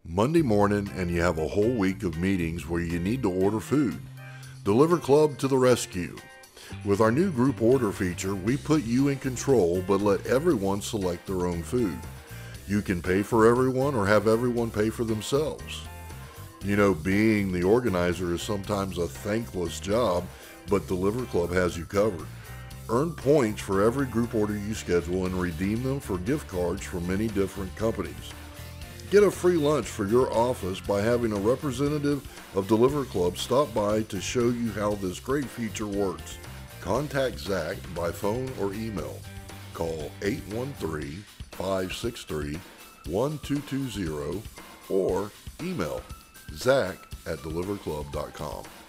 Monday morning and you have a whole week of meetings where you need to order food. Deliver Club to the rescue. With our new group order feature, we put you in control but let everyone select their own food. You can pay for everyone or have everyone pay for themselves. You know, being the organizer is sometimes a thankless job, but Deliver Club has you covered. Earn points for every group order you schedule and redeem them for gift cards from many different companies. Get a free lunch for your office by having a representative of Deliver Club stop by to show you how this great feature works. Contact Zach by phone or email. Call 813-563-1220 or email zach@deliverclub.com.